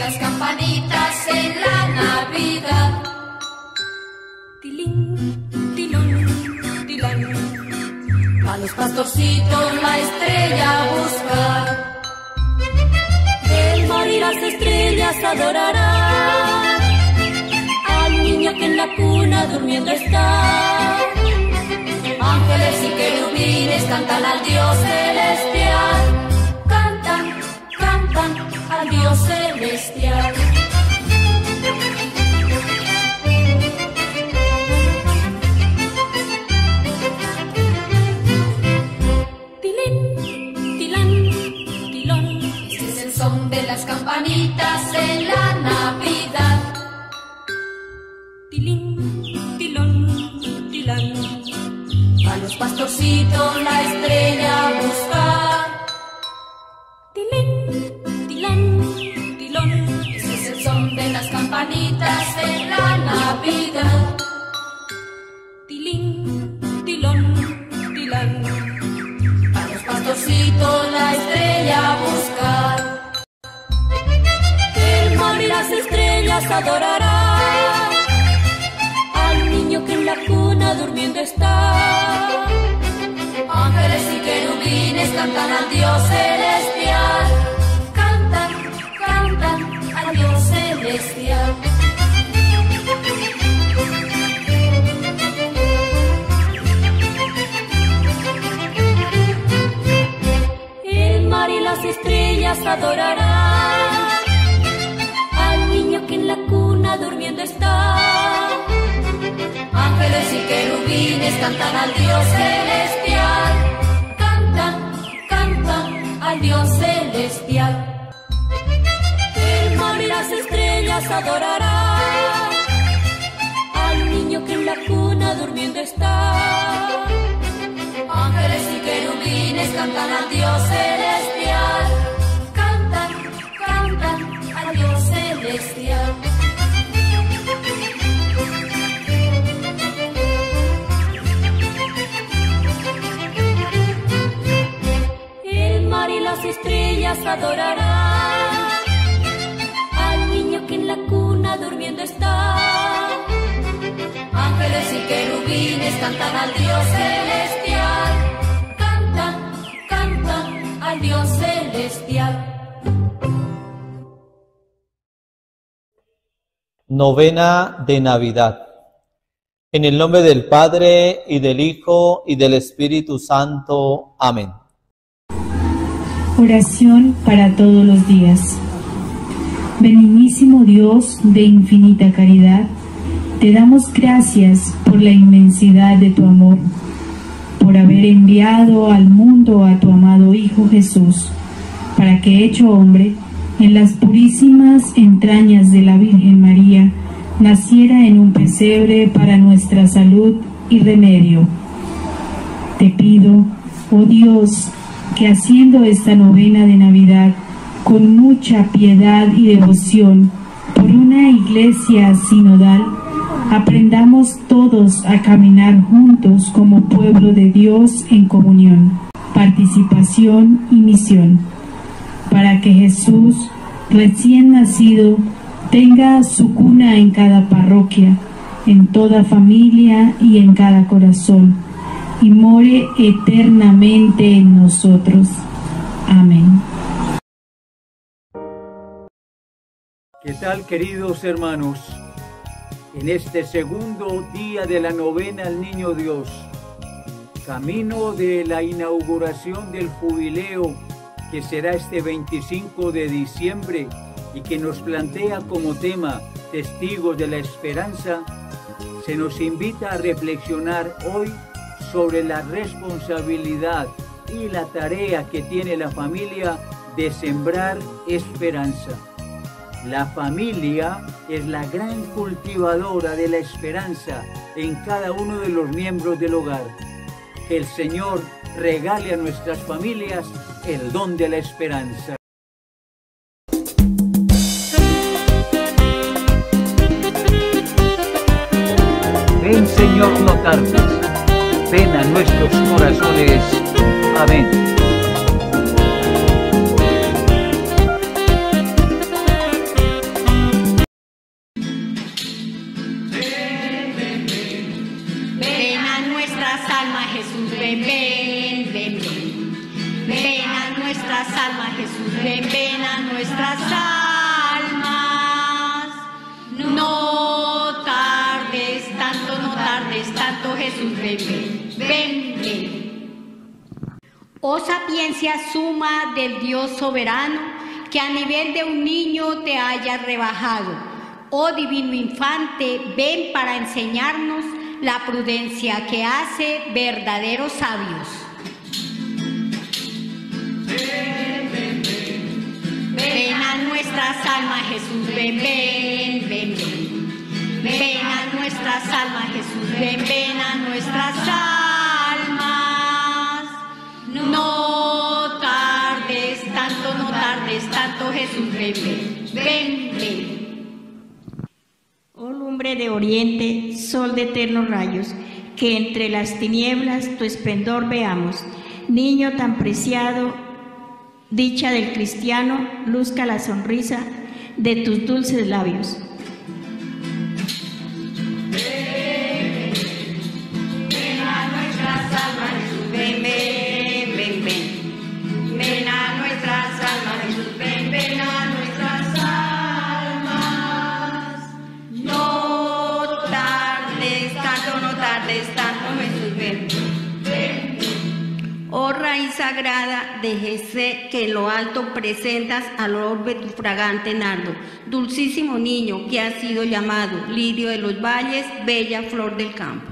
las campanitas en la Navidad. Tilín, tilón, tilán. A los pastorcitos la estrella a buscar. El mar y las estrellas adorarán al niño que en la cuna durmiendo está. Ángeles y querubines cantan al Dios celestial. Cantan, cantan al Dios celestial. Tilín, tilán, tilón. Este es el son de las campanitas en la Navidad. Tilín, tilón, tilán. A los pastorcitos la estrella a buscar. Tilín, tilán, tilón. Este es el son de las campanitas en la Navidad. Tilín, tilón, tilán. A los pastorcitos la estrella a buscar. El mar y las estrellas adorarán al niño que en la cuna durmiendo está. Ángeles y querubines cantan al Dios celestial. Cantan, cantan al Dios celestial. El mar y las estrellas adorarán al niño que en la cuna durmiendo está. Ángeles y querubines cantan al Dios celestial. Cantan, cantan al Dios celestial. El mar y las estrellas adorarán al niño que en la cuna durmiendo está. Ángeles y querubines cantan al Dios celestial. Cantan, cantan al Dios celestial. El mar y las estrellas adorarán al niño que en la cuna durmiendo está. Ángeles y querubines cantan al Dios celestial. Cantan, cantan al Dios celestial. Novena de Navidad. En el nombre del Padre, y del Hijo, y del Espíritu Santo. Amén. Oración para todos los días. Benignísimo Dios de infinita caridad, te damos gracias por la inmensidad de tu amor, por haber enviado al mundo a tu amado Hijo Jesús, para que, hecho hombre, en las purísimas entrañas de la Virgen María, naciera en un pesebre para nuestra salud y remedio. Te pido, oh Dios, que haciendo esta novena de Navidad con mucha piedad y devoción por una iglesia sinodal, aprendamos todos a caminar juntos como pueblo de Dios en comunión, participación y misión, para que Jesús, recién nacido, tenga su cuna en cada parroquia, en toda familia y en cada corazón, y more eternamente en nosotros. Amén. ¿Qué tal, queridos hermanos? En este segundo día de la novena al Niño Dios, camino de la inauguración del jubileo que será este 25 de diciembre y que nos plantea como tema Testigos de la Esperanza, se nos invita a reflexionar hoy sobre la responsabilidad y la tarea que tiene la familia de sembrar esperanza. La familia es la gran cultivadora de la esperanza en cada uno de los miembros del hogar. Que el Señor regale a nuestras familias el don de la esperanza. Ven, Señor, no tardes. Ven a nuestros corazones. Amén. Jesús, ven, ven, ven, ven. Oh sapiencia suma del Dios soberano, que a nivel de un niño te haya rebajado. Oh divino infante, ven para enseñarnos la prudencia que hace verdaderos sabios. Ven, ven, ven. Ven a nuestras almas, Jesús, ven, ven, ven, ven. Ven a nuestras almas, Jesús, ven, ven a nuestras almas. No tardes tanto, Jesús, ven, ven, ven, ven. Oh lumbre de oriente, sol de eternos rayos, que entre las tinieblas tu esplendor veamos. Niño tan preciado, dicha del cristiano, luzca la sonrisa de tus dulces labios. Ven a nuestras almas, Jesús, ven, ven, ven, ven. Ven a nuestras almas, Jesús, ven, ven a nuestras almas. No tardes tanto, Jesús, ven, ven. Oh raíz sagrada de Jesé, que en lo alto presentas al orbe tu fragante nardo, dulcísimo niño que ha sido llamado lirio de los valles, bella flor del campo.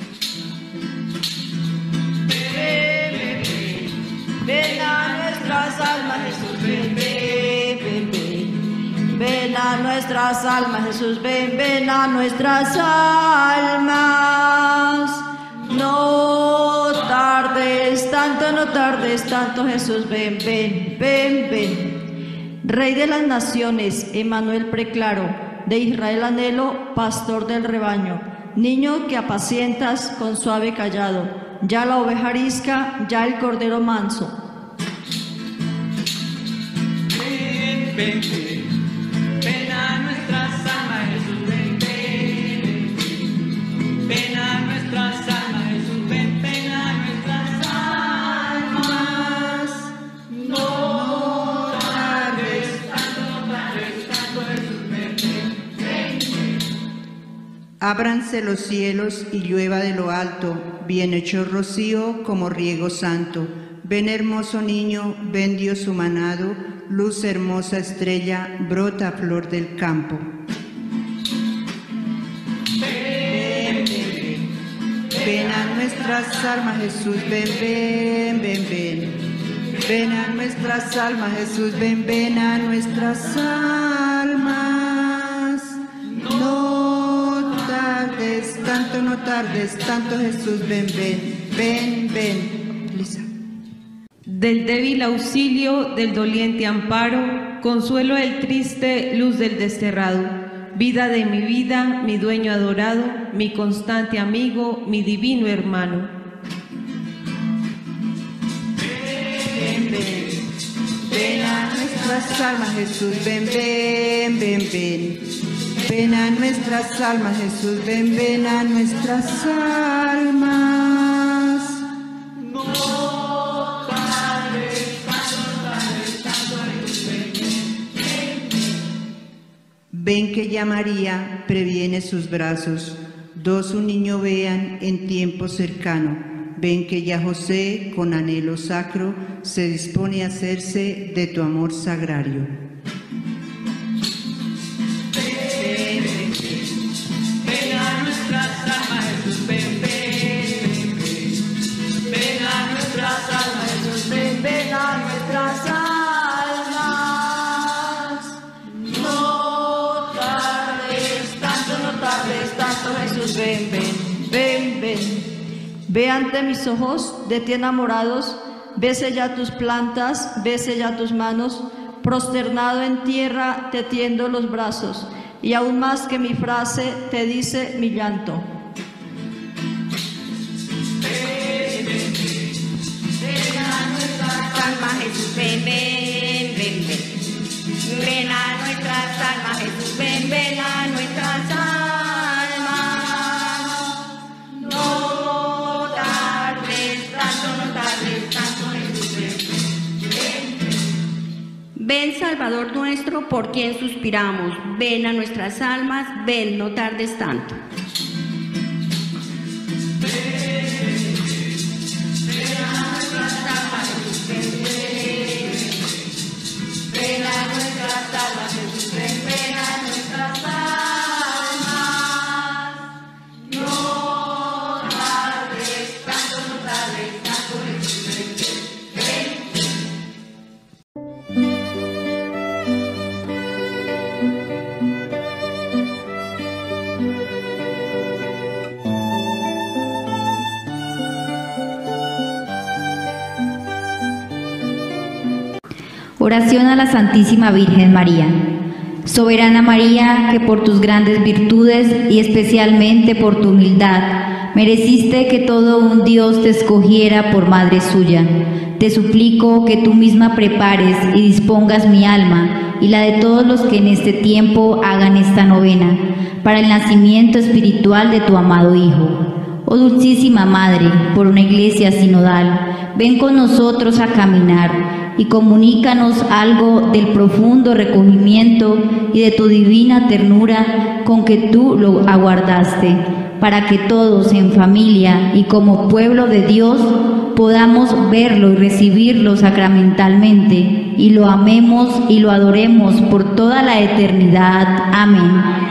Ven a nuestras almas, Jesús, ven, ven, ven, ven. Ven a nuestras almas, Jesús, ven, ven a nuestras almas. No tardes tanto, Jesús, ven, ven, ven, ven. Rey de las naciones, Emmanuel preclaro, de Israel anhelo, pastor del rebaño, niño que apacientas con suave callado, ya la oveja arisca, ya el cordero manso. Ven, ven, ven. Ven a nuestras almas, Jesús, ven, ven, ven. Ven a nuestras almas, Jesús, ven, ven a nuestras almas. No tardes tanto, Jesús, ven, ven, ven. Ábranse los cielos y llueva de lo alto, bien hecho rocío como riego santo. Ven hermoso niño, ven Dios humanado, luz hermosa estrella, brota flor del campo. Ven, ven, Ven a nuestras almas, Jesús, ven, ven, ven, ven. Ven a nuestras almas, Jesús, ven, ven a nuestras almas. No tardes tanto, Jesús, ven, ven, ven, ven. Lisa. Del débil auxilio, del doliente amparo, consuelo del triste, luz del desterrado, vida de mi vida, mi dueño adorado, mi constante amigo, mi divino hermano. Ven, ven. Ven a nuestras almas, Jesús, ven, ven, ven, ven. Ven a nuestras almas, Jesús, ven, ven a nuestras almas. Ven que ya María previene sus brazos, dos un niño vean en tiempo cercano. Ven que ya José, con anhelo sacro, se dispone a hacerse de tu amor sagrario. ven a nuestras almas, Jesús, ven, ven, ven. Ven a nuestras almas, Jesús, ven, ven a nuestras almas. Jesús, ven, ven, ven, ven. Ve ante mis ojos de ti enamorados, bese ya tus plantas, bese ya tus manos, prosternado en tierra te tiendo los brazos, y aún más que mi frase te dice mi llanto. Ven a nuestras almas, Jesús, ven, ven, ven, ven. Ven a nuestras almas, Jesús, ven, ven a nuestras almas. No tardes tanto, Jesús, ven, ven. Ven, Salvador nuestro, por quien suspiramos. Ven a nuestras almas, ven, no tardes tanto. Ven, Oración a la Santísima Virgen María. Soberana María, que por tus grandes virtudes y especialmente por tu humildad, mereciste que todo un Dios te escogiera por madre suya. Te suplico que tú misma prepares y dispongas mi alma y la de todos los que en este tiempo hagan esta novena, para el nacimiento espiritual de tu amado Hijo. Oh Dulcísima Madre, por una iglesia sinodal, ven con nosotros a caminar y comunícanos algo del profundo recogimiento y de tu divina ternura con que tú lo aguardaste, para que todos en familia y como pueblo de Dios podamos verlo y recibirlo sacramentalmente, y lo amemos y lo adoremos por toda la eternidad. Amén.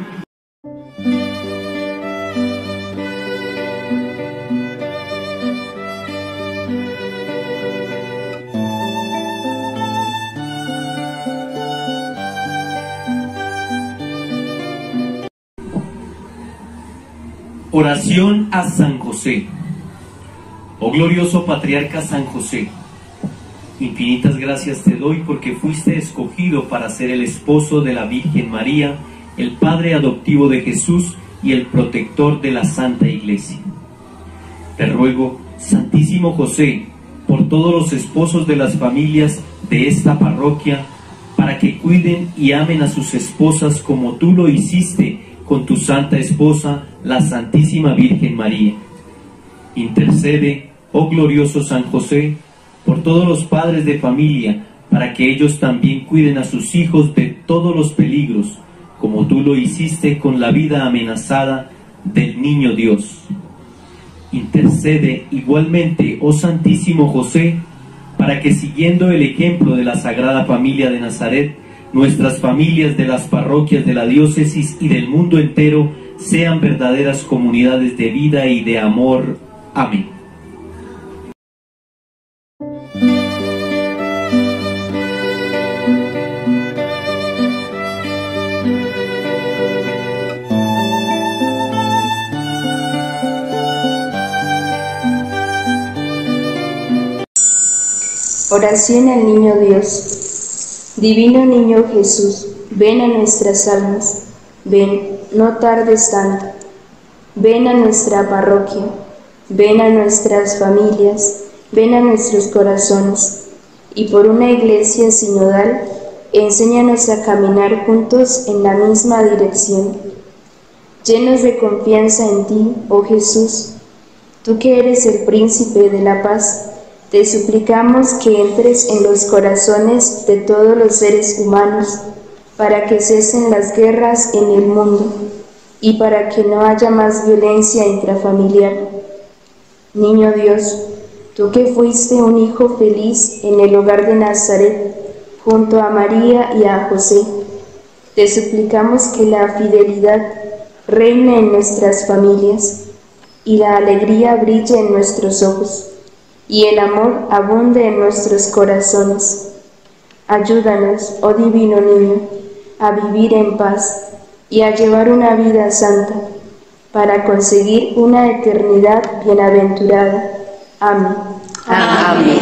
Oración a San José. Oh glorioso patriarca San José, infinitas gracias te doy porque fuiste escogido para ser el esposo de la Virgen María, el padre adoptivo de Jesús y el protector de la Santa Iglesia. Te ruego, Santísimo José, por todos los esposos de las familias de esta parroquia, para que cuiden y amen a sus esposas como tú lo hiciste con tu santa esposa, la Santísima Virgen María. Intercede, oh glorioso San José, por todos los padres de familia, para que ellos también cuiden a sus hijos de todos los peligros, como tú lo hiciste con la vida amenazada del niño Dios. Intercede igualmente, oh Santísimo José, para que siguiendo el ejemplo de la Sagrada Familia de Nazaret, nuestras familias de las parroquias de la diócesis y del mundo entero sean verdaderas comunidades de vida y de amor. Amén. Oración al Niño Dios. Divino Niño Jesús, ven a nuestras almas, ven, no tardes tanto. Ven a nuestra parroquia, ven a nuestras familias, ven a nuestros corazones, y por una iglesia sinodal, enséñanos a caminar juntos en la misma dirección. Llenos de confianza en ti, oh Jesús, tú que eres el príncipe de la paz, te suplicamos que entres en los corazones de todos los seres humanos, para que cesen las guerras en el mundo y para que no haya más violencia intrafamiliar. Niño Dios, tú que fuiste un hijo feliz en el hogar de Nazaret, junto a María y a José, te suplicamos que la fidelidad reine en nuestras familias y la alegría brille en nuestros ojos y el amor abunde en nuestros corazones. Ayúdanos, oh divino niño, a vivir en paz y a llevar una vida santa, para conseguir una eternidad bienaventurada. Amén. Amén.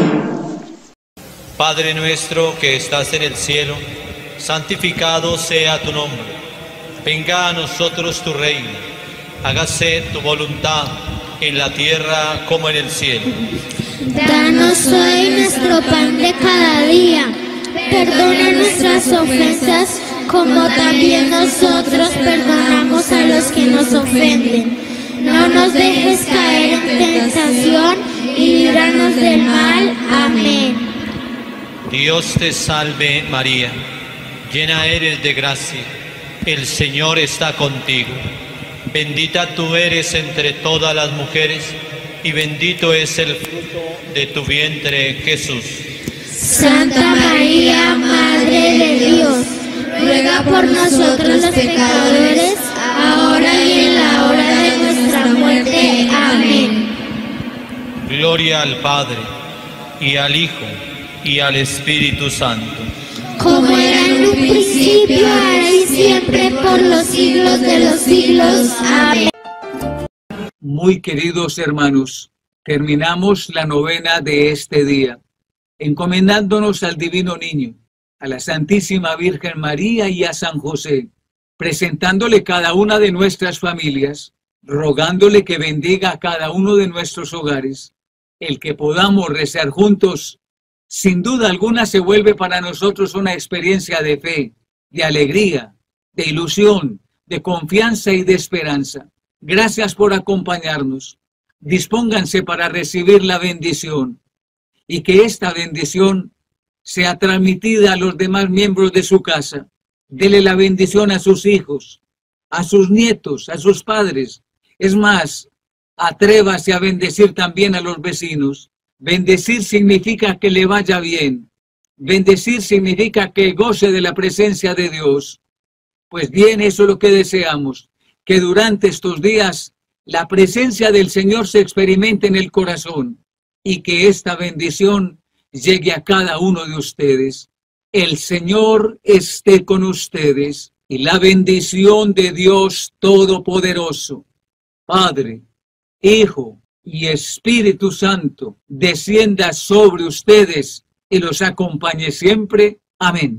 Padre nuestro que estás en el cielo, santificado sea tu nombre. Venga a nosotros tu reino. Hágase tu voluntad en la tierra como en el cielo. Danos hoy nuestro pan de cada día. Perdona nuestras ofensas, como también nosotros perdonamos a los que nos ofenden. No nos dejes caer en tentación y líbranos del mal. Amén. Dios te salve María, llena eres de gracia, el Señor está contigo. Bendita tú eres entre todas las mujeres, y bendito es el fruto de tu vientre, Jesús. Santa María, Madre de Dios, ruega por nosotros los pecadores, ahora y en la hora de nuestra muerte. Amén. Gloria al Padre, y al Hijo, y al Espíritu Santo. Como era en un principio, ahora y siempre, por los siglos de los siglos. Amén. Muy queridos hermanos, terminamos la novena de este día. encomendándonos al Divino Niño, a la Santísima Virgen María y a San José, presentándole cada una de nuestras familias, rogándole que bendiga a cada uno de nuestros hogares. El que podamos rezar juntos, sin duda alguna se vuelve para nosotros una experiencia de fe, de alegría, de ilusión, de confianza y de esperanza. Gracias por acompañarnos. Dispónganse para recibir la bendición y que esta bendición sea transmitida a los demás miembros de su casa. Dele la bendición a sus hijos, a sus nietos, a sus padres. Es más, atrévase a bendecir también a los vecinos. Bendecir significa que le vaya bien. Bendecir significa que goce de la presencia de Dios. Pues bien, eso es lo que deseamos, que durante estos días la presencia del Señor se experimente en el corazón y que esta bendición llegue a cada uno de ustedes. El Señor esté con ustedes y la bendición de Dios Todopoderoso, Padre, Hijo y Espíritu Santo, descienda sobre ustedes y los acompañe siempre. Amén.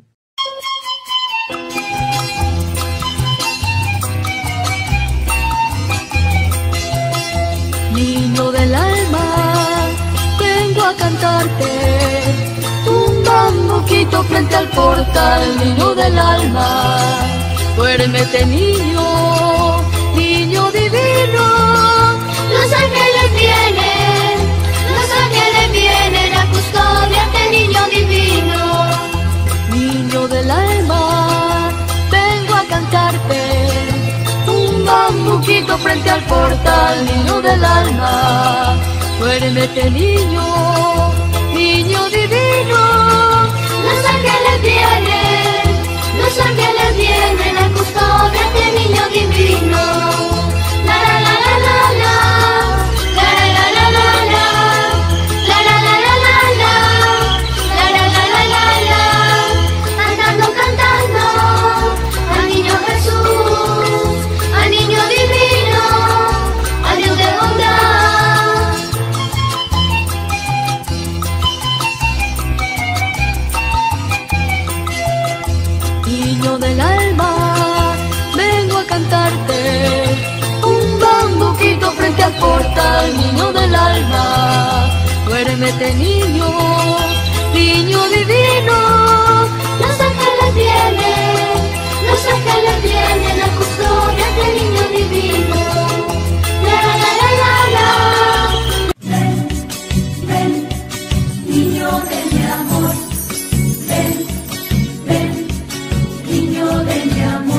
Niño del alma, vengo a cantarte un bambuquito frente al portal. Niño del alma, duérmete niño, niño divino. Los ángeles vienen a custodiarte, niño divino. Niño del alma, vengo a cantarte un bambuquito frente al portal. Niño del alma, duérmete niño, niño divino. Los ángeles vienen a custodiarte, niño divino. La la la la la la, la la la la la la, la la la la la la, la la la la la la. Andando cantando al niño Jesús, al niño divino, al Dios de bondad. Niño del alma, vengo a cantarte un bambuquito frente al portal. Niño del alma, duérmete niño, niño divino. Los ángeles vienen a custodiarte, niño divino. La la la la la la. Ven, ven, niño de mi amor. Ven, ven, niño de mi amor.